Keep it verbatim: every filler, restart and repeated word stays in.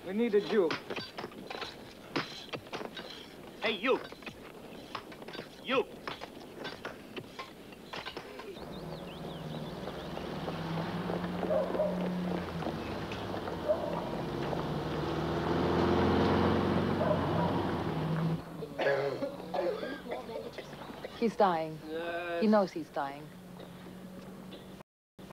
We need a Jew. Hey, you. You. He's dying. He knows he's dying.